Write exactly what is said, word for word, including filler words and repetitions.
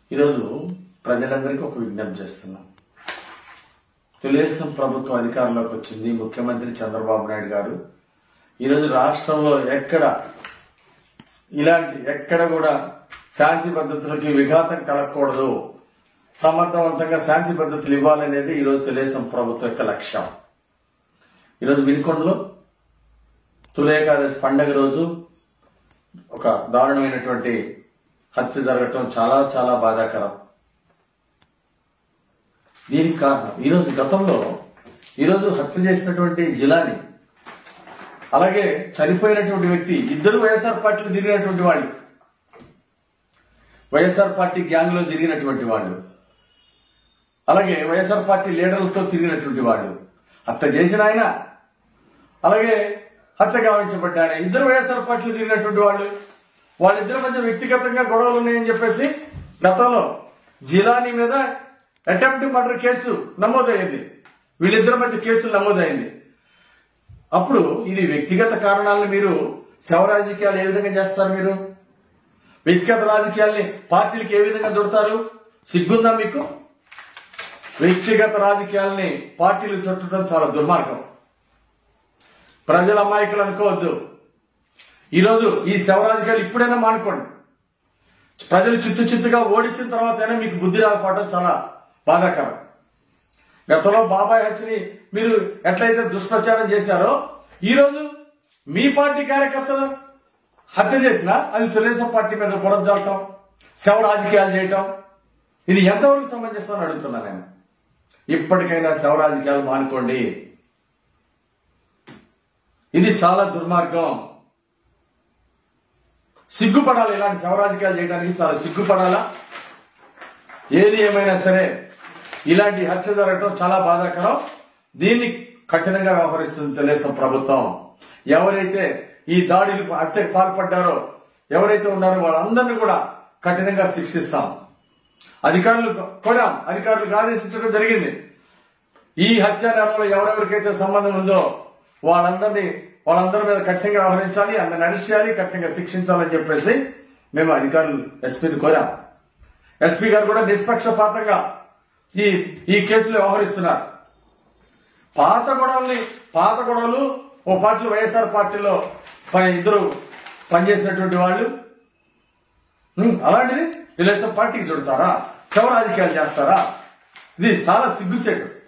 ఈరోజు ప్రజలందరికీ ఒక విజ్ఞప్తి చేస్తున్నాం. తెలుగుదేశం ప్రభుత్వం అధికారంలోకి వచ్చింది. ముఖ్యమంత్రి చంద్రబాబు నాయుడు గారు ఈరోజు రాష్ట్రంలో ఎక్కడ ఇలాంటి ఎక్కడ కూడా శాంతి భద్రతలకి విఘాతం కలగకూడదు, సమర్థవంతంగా శాంతి భద్రతలు ఇవ్వాలనేది ఈరోజు తెలుగుదేశం ప్రభుత్వం యొక్క లక్ష్యం. ఈరోజు వినుకొండలో తొలి ఏకాదశి పండుగ రోజు ఒక దారుణమైనటువంటి హత్య జరగటం చాలా చాలా బాధాకరం. దీనికి కారణం ఈరోజు గతంలో ఈరోజు హత్య చేసినటువంటి జిలాని, అలాగే చనిపోయినటువంటి వ్యక్తి ఇద్దరు వైఎస్ఆర్ పార్టీలో తిరిగినటువంటి వాళ్ళు, వైఎస్ఆర్ పార్టీ గ్యాంగ్ లో తిరిగినటువంటి వాళ్ళు, అలాగే వైఎస్ఆర్ పార్టీ లీడర్లతో తిరిగినటువంటి వాళ్ళు, హత్య చేసిన ఆయన అలాగే హత్య గావించబడ్డ ఆయన ఇద్దరు వైఎస్ఆర్ పార్టీలో తిరిగినటువంటి వాళ్ళు. వాళ్ళిద్దరి మధ్య వ్యక్తిగతంగా గొడవలు ఉన్నాయని చెప్పేసి గతంలో జిలానీ మీద అటెంప్ట్ మర్డర్ కేసు నమోదైంది. వీళ్ళిద్దరి మధ్య కేసులు నమోదైంది. అప్పుడు ఇది వ్యక్తిగత కారణాలను మీరు శవ రాజకీయాలు ఏ విధంగా చేస్తారు? మీరు వ్యక్తిగత రాజకీయాల్ని పార్టీలకు ఏ విధంగా చుడతారు? సిగ్గుందా మీకు? వ్యక్తిగత రాజకీయాలని పార్టీలు చుట్టడం చాలా దుర్మార్గం. ప్రజల అమాయకులు అనుకోవద్దు. ఈరోజు ఈ శవ రాజకీయాలు ఇప్పుడైనా మానుకోండి. ప్రజలు చిత్తు చిత్తుగా ఓడించిన తర్వాత మీకు బుద్ధి రాకపోవడం చాలా బాధాకరం. గతంలో బాబాయ్ హత్యని మీరు ఎట్లయితే దుష్ప్రచారం చేశారో, ఈరోజు మీ పార్టీ కార్యకర్తలు హత్య చేసినా అది తెలుగుదేశం పార్టీ మీద బురద జల్లటం, శవ రాజకీయాలు చేయటం, ఇది ఎంతవరకు సమంజసం అని అడుగుతున్నా నేను. ఇప్పటికైనా శవ రాజకీయాలు మానుకోండి. ఇది చాలా దుర్మార్గం. సిగ్గుపడాలి. ఇలాంటి శవ రాజకీయాలు చేయడానికి చాలా సిగ్గుపడాలా? ఏది ఏమైనా సరే ఇలాంటి హత్య జరగడం చాలా బాధాకరం. దీన్ని కఠినంగా వ్యవహరిస్తుంది తెలుగుదేశం ప్రభుత్వం. ఎవరైతే ఈ దాడికి హత్యకు పాల్పడ్డారో, ఎవరైతే ఉన్నారో వాళ్ళందరినీ కూడా కఠినంగా శిక్షిస్తాం. అధికారులు కూడా అధికారులకు ఆదేశించడం జరిగింది. ఈ హత్య నేరంలో ఎవరెవరికైతే సంబంధం ఉందో వాళ్ళందరినీ వాళ్ళందరి మీద కఠినంగా వ్యవహరించాలి, అందరిని అరెస్ట్ చేయాలి, కఠినంగా శిక్షించాలని చెప్పేసి మేము అధికారులు ఎస్పీని కోరాం. ఎస్పీ గారు కూడా నిష్పక్షపాతంగా ఈ ఈ కేసులో వ్యవహరిస్తున్నారు. పాత గొడవల్ని పాత గొడవలు ఓ పార్టీలో వైఎస్ఆర్ పార్టీలో ఇద్దరు పనిచేసినటువంటి వాళ్ళు, అలాంటిది తెలుగుదేశం పార్టీకి చుడతారా? శవ రాజకీయాలు చేస్తారా? ఇది చాలా సిగ్గుసేటు.